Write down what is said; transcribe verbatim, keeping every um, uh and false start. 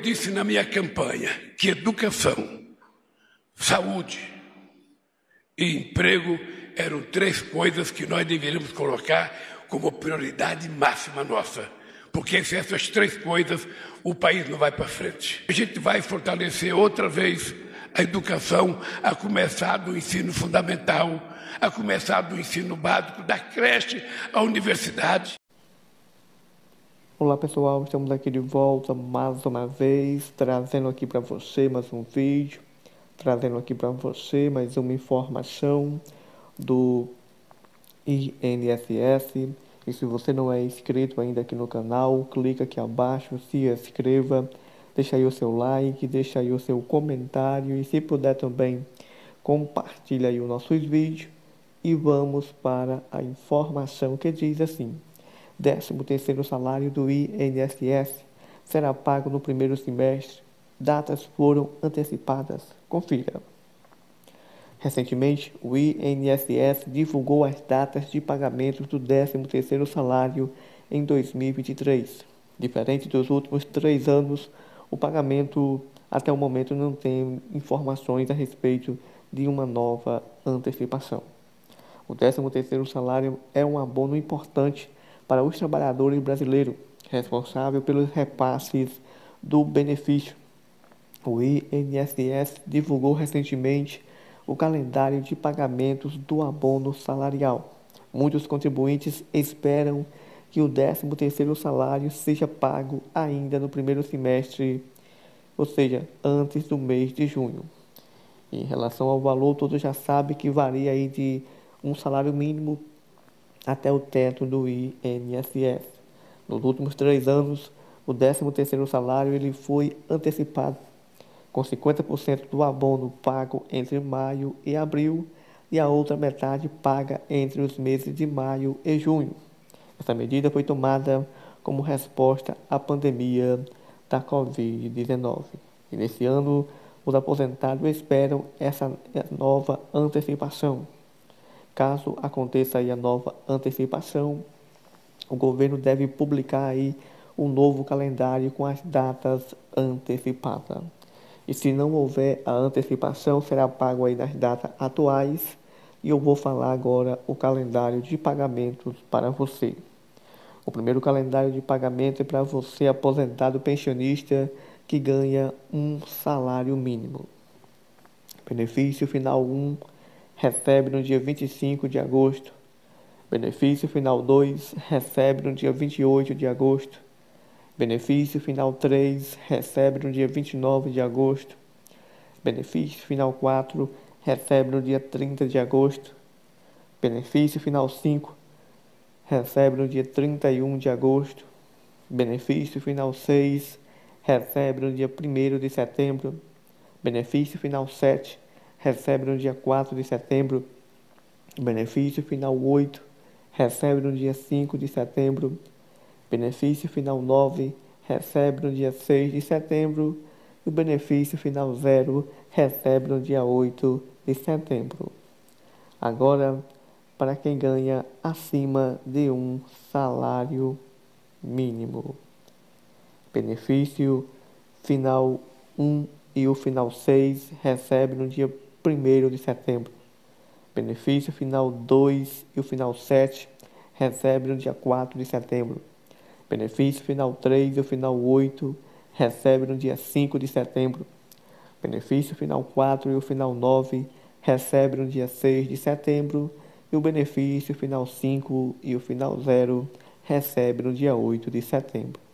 disse na minha campanha que educação, saúde e emprego eram três coisas que nós deveríamos colocar como prioridade máxima nossa. Porque sem essas três coisas, o país não vai para frente. A gente vai fortalecer outra vez a educação, a começar do ensino fundamental, a começar do ensino básico, da creche à universidade. Olá pessoal, estamos aqui de volta mais uma vez, trazendo aqui para você mais um vídeo, trazendo aqui para você mais uma informação do I N S S. E se você não é inscrito ainda aqui no canal, clica aqui abaixo, se inscreva, deixa aí o seu like, deixa aí o seu comentário e se puder também compartilha aí os nossos vídeos. E vamos para a informação que diz assim: décimo terceiro salário do I N S S será pago no primeiro semestre. Datas foram antecipadas. Confira. Recentemente, o I N S S divulgou as datas de pagamentos do décimo terceiro salário em dois mil e vinte e três. Diferente dos últimos três anos, o pagamento até o momento não tem informações a respeito de uma nova antecipação. O décimo terceiro salário é um abono importante para os trabalhadores brasileiros, responsável pelos repasses do benefício. O I N S S divulgou recentemente o calendário de pagamentos do abono salarial. Muitos contribuintes esperam que o décimo terceiro salário seja pago ainda no primeiro semestre, ou seja, antes do mês de junho. Em relação ao valor, todos já sabem que varia aí de um salário mínimo até o teto do I N S S. Nos últimos três anos, o décimo terceiro salário ele foi antecipado, com cinquenta por cento do abono pago entre maio e abril e a outra metade paga entre os meses de maio e junho. Essa medida foi tomada como resposta à pandemia da covid dezenove. E nesse ano, os aposentados esperam essa nova antecipação. Caso aconteça aí a nova antecipação, o governo deve publicar aí um novo calendário com as datas antecipadas. E se não houver a antecipação, será pago aí nas datas atuais. E eu vou falar agora o calendário de pagamentos para você. O primeiro calendário de pagamento é para você aposentado pensionista que ganha um salário mínimo. Benefício final um recebe no dia vinte e cinco de agosto. Benefício final dois recebe no dia vinte e oito de agosto. Benefício final três recebe no dia vinte e nove de agosto. Benefício final quatro recebe no dia trinta de agosto. Benefício final cinco recebe no dia trinta e um de agosto. Benefício final seis recebe no dia primeiro de setembro. Benefício final sete recebe no dia quatro de setembro. Benefício final oito recebe no dia cinco de setembro. Benefício final nove recebe no dia seis de setembro e o benefício final zero recebe no dia oito de setembro. Agora, para quem ganha acima de um salário mínimo. Benefício final um e o final seis recebe no dia primeiro de setembro. Benefício final dois e o final sete recebe no dia quatro de setembro. Benefício final três e o final oito recebe no dia cinco de setembro. Benefício final quatro e o final nove recebe no dia seis de setembro. E o benefício final cinco e o final zero recebe no dia oito de setembro.